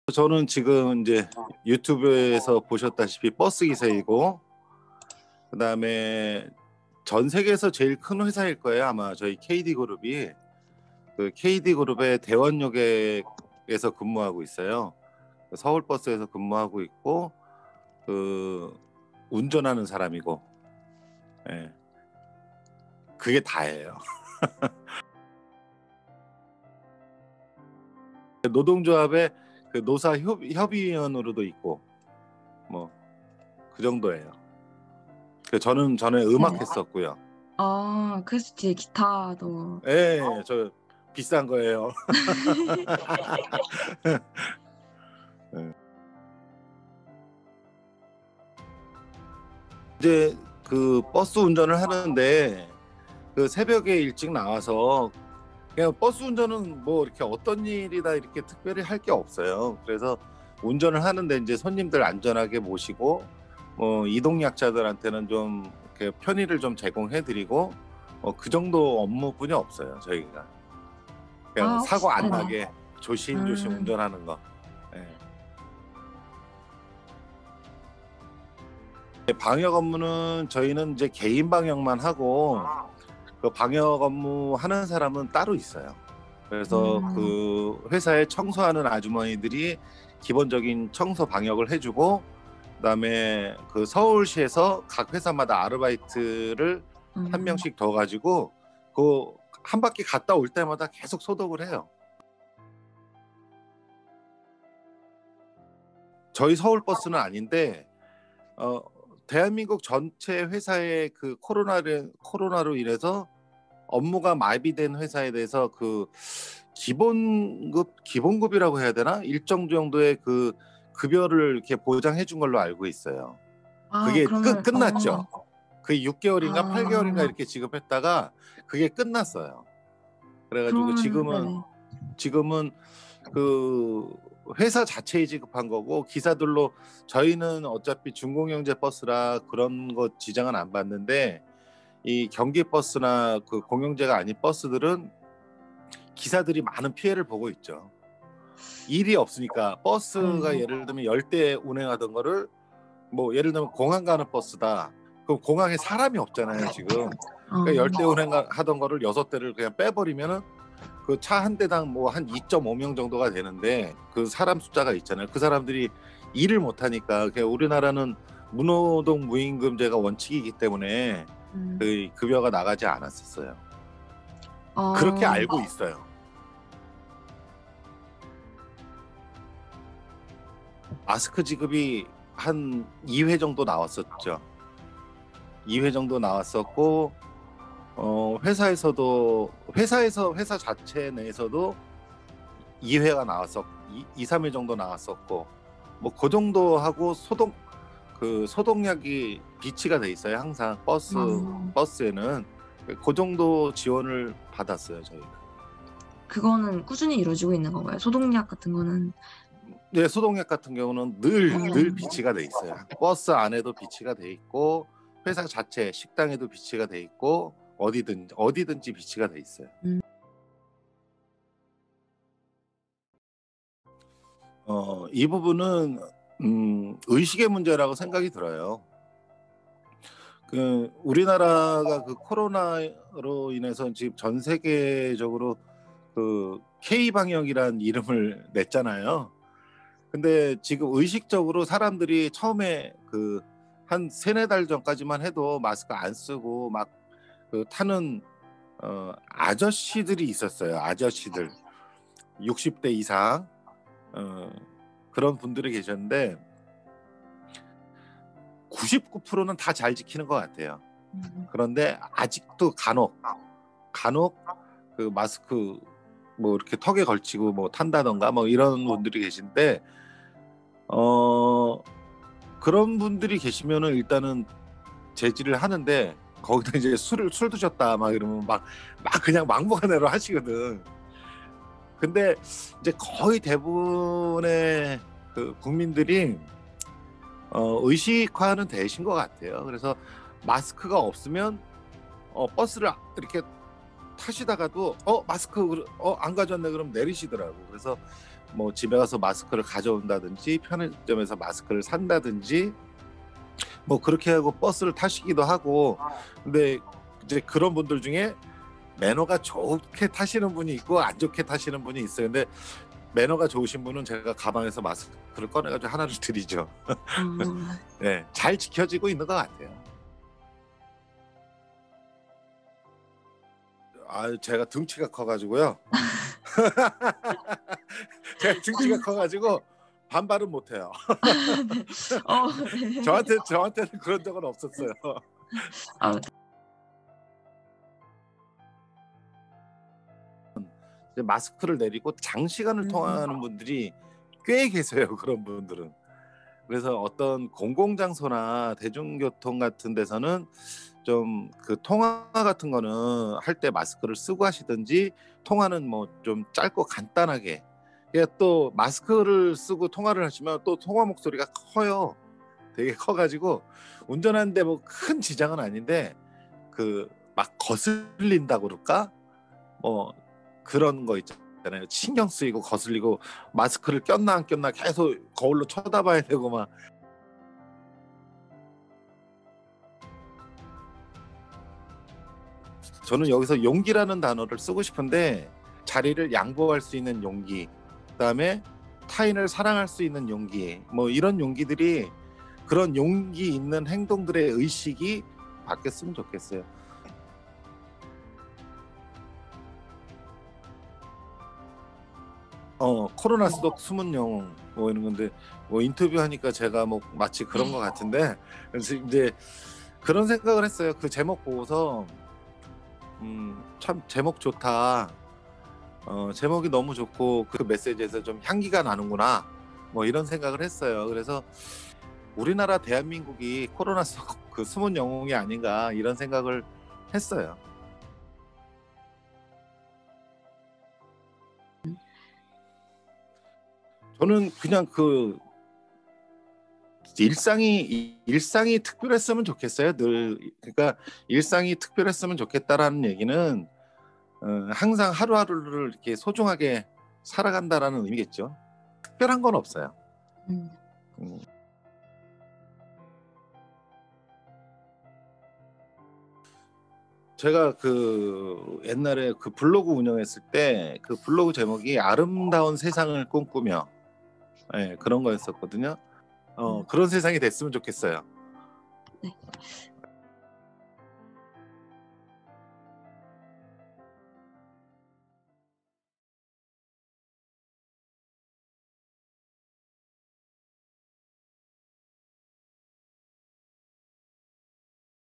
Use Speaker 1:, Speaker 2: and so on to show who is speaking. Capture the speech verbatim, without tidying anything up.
Speaker 1: 저는 지금 이제 유튜브에서 보셨다시피 버스 기사이고, 그다음에 전 세계에서 제일 큰 회사일 거예요. 아마 저희 케이디그룹이 그 케이디그룹의 대원역에서 근무하고 있어요. 서울버스에서 근무하고 있고, 그 운전하는 사람이고, 예. 그게 다예요. 노동조합의 그 노사 협, 협의위원으로도 있고, 뭐 그 정도예요. 그 저는 전에 음악
Speaker 2: 네.
Speaker 1: 했었고요.
Speaker 2: 아, 그래서 뒤에 기타도.
Speaker 1: 예, 저 비싼 거예요. 예. 이제 그 버스 운전을 하는데 그 새벽에 일찍 나와서 그냥 버스 운전은 뭐 이렇게 어떤 일이다 이렇게 특별히 할 게 없어요. 그래서 운전을 하는데 이제 손님들 안전하게 모시고 뭐 이동약자들한테는 좀 이렇게 편의를 좀 제공해드리고 뭐 그 정도 업무뿐이 없어요. 저희가 그냥
Speaker 2: 아, 혹시
Speaker 1: 사고 안
Speaker 2: 네네.
Speaker 1: 나게 조심조심
Speaker 2: 음.
Speaker 1: 운전하는 거. 예. 방역 업무는 저희는 이제 개인 방역만 하고 그 방역 업무 하는 사람은 따로 있어요. 그래서
Speaker 2: 음.
Speaker 1: 그 회사에 청소하는 아주머니들이 기본적인 청소 방역을 해주고, 그다음에 그 서울시에서 각 회사마다 아르바이트를
Speaker 2: 음.
Speaker 1: 한 명씩 더 가지고 그 한 바퀴 갔다 올 때마다 계속 소독을 해요. 저희 서울버스는 아닌데 어, 대한민국 전체 회사의 그 코로나를 코로나로 인해서 업무가 마비된 회사에 대해서 그 기본급 기본급이라고 해야 되나 일정 정도의 그 급여를 이렇게 보장해 준 걸로 알고 있어요.
Speaker 2: 아,
Speaker 1: 그게 끝
Speaker 2: 그러면
Speaker 1: 끝났죠.
Speaker 2: 어.
Speaker 1: 그게 육 개월인가 팔 개월인가
Speaker 2: 아.
Speaker 1: 이렇게 지급했다가 그게 끝났어요. 그래가지고
Speaker 2: 그러면
Speaker 1: 지금은
Speaker 2: 네네.
Speaker 1: 지금은 그 회사 자체에 지급한 거고, 기사들로 저희는 어차피 중공영제 버스라 그런 거 지장은 안 받는데 이 경기버스나 그 공영제가 아닌 버스들은 기사들이 많은 피해를 보고 있죠. 일이 없으니까 버스가
Speaker 2: 네.
Speaker 1: 예를 들면 열 대 운행하던 거를 뭐 예를 들면 공항 가는 버스다. 그럼 공항에 사람이 없잖아요 지금. 그러니까 열 대
Speaker 2: 어.
Speaker 1: 운행하던 거를 여섯 대를 그냥 빼버리면은 그 차 한 대당 뭐 한 이 점 오 명 정도가 되는데 그 사람 숫자가 있잖아요. 그 사람들이 일을 못 하니까 그냥 우리나라는 무노동 무임금제가 원칙이기 때문에
Speaker 2: 음.
Speaker 1: 그 급여가 나가지 않았었어요.
Speaker 2: 어.
Speaker 1: 그렇게 알고 있어요. 마스크 지급이 한 이 회 정도 나왔었죠. 이 회 정도 나왔었고, 어, 회사에서도 회사에서 회사 자체 내에서도 이 회가 나왔었고 이, 삼 회 정도 나왔었고, 뭐 그 정도 하고 소독 그 소독약이 비치가 돼 있어요. 항상 버스
Speaker 2: 음.
Speaker 1: 버스에는 그 정도 지원을 받았어요 저희가.
Speaker 2: 그거는 꾸준히 이루어지고 있는 건가요? 소독약 같은 거는?
Speaker 1: 네, 소독약 같은 경우는 늘 늘
Speaker 2: 음.
Speaker 1: 비치가 돼 있어요. 버스 안에도 비치가 돼 있고 회사 자체 식당에도 비치가 돼 있고 어디든 어디든지 비치가 돼 있어요.
Speaker 2: 음.
Speaker 1: 어, 이 부분은 음, 의식의 문제라고 생각이 들어요. 그 우리나라가 그 코로나로 인해서 지금 전 세계적으로 그 K 방역이란 이름을 냈잖아요. 근데 지금 의식적으로 사람들이 처음에 그 한 세네 달 전까지만 해도 마스크 안 쓰고 막 그 타는 어, 아저씨들이 있었어요. 아저씨들 육십 대 이상 어, 그런 분들이 계셨는데 구십구 퍼센트는 다 잘 지키는 것 같아요.
Speaker 2: 음.
Speaker 1: 그런데 아직도 간혹 간혹 그 마스크 뭐 이렇게 턱에 걸치고 뭐 탄다던가 뭐 이런 분들이 계신데, 어 그런 분들이 계시면은 일단은 제지를 하는데 거기다 이제 술을 술 드셨다 막 이러면 막 막 그냥 막무가내로 하시거든. 근데 이제 거의 대부분의 그 국민들이 어, 의식화는 되신 것 같아요. 그래서 마스크가 없으면 어, 버스를 이렇게 타시다가도 어 마스크 어 안 가졌네 그럼 내리시더라고. 그래서 뭐 집에 가서 마스크를 가져온다든지 편의점에서 마스크를 산다든지 뭐 그렇게 하고 버스를 타시기도 하고. 근데 이제 그런 분들 중에 매너가 좋게 타시는 분이 있고 안 좋게 타시는 분이 있어요. 근데 매너가 좋으신 분은 제가 가방에서 마스크를 꺼내가지고 하나를 드리죠.
Speaker 2: 음.
Speaker 1: 네, 잘 지켜지고 있는 것 같아요. 아, 제가 등치가 커가지고요. 제가 등치가 커가지고 반발은 못해요.
Speaker 2: 네. 어, 네.
Speaker 1: 저한테 저한테는 그런 적은 없었어요.
Speaker 2: 아,
Speaker 1: 이제 마스크를 내리고 장시간을
Speaker 2: 음.
Speaker 1: 통화하는 분들이 꽤 계세요. 그런 분들은. 그래서 어떤 공공장소나 대중교통 같은 데서는 좀 그 통화 같은 거는 할 때 마스크를 쓰고 하시든지, 통화는 뭐 좀 짧고 간단하게. 그게 또 마스크를 쓰고 통화를 하시면 또 통화 목소리가 커요. 되게 커가지고 운전하는데 뭐 큰 지장은 아닌데 그 막 거슬린다고 그럴까? 뭐 그런 거 있잖아요. 신경 쓰이고 거슬리고 마스크를 꼈나 안 꼈나 계속 거울로 쳐다봐야 되고 막. 저는 여기서 용기라는 단어를 쓰고 싶은데, 자리를 양보할 수 있는 용기, 그다음에 타인을 사랑할 수 있는 용기, 뭐 이런 용기들이, 그런 용기 있는 행동들의 의식이 바뀌었으면 좋겠어요. 어 코로나 속 숨은 영웅 뭐 이런 건데, 뭐 인터뷰하니까 제가 뭐 마치 그런 것 같은데, 그래서 이제 그런 생각을 했어요. 그 제목 보고서 음, 참 제목 좋다. 어, 제목이 너무 좋고 그 메시지에서 좀 향기가 나는구나. 뭐 이런 생각을 했어요. 그래서 우리나라 대한민국이 코로나 속 그 숨은 영웅이 아닌가 이런 생각을 했어요. 저는 그냥 그 일상이 일상이 특별했으면 좋겠어요. 늘. 그러니까 일상이 특별했으면 좋겠다라는 얘기는 어, 항상 하루하루를 이렇게 소중하게 살아간다라는 의미겠죠. 특별한 건 없어요.
Speaker 2: 음.
Speaker 1: 음. 제가 그 옛날에 그 블로그 운영했을 때 그 블로그 제목이 아름다운 세상을 꿈꾸며, 예, 그런 거였었거든요. 어,
Speaker 2: 음.
Speaker 1: 그런 세상이 됐으면 좋겠어요.
Speaker 2: 네.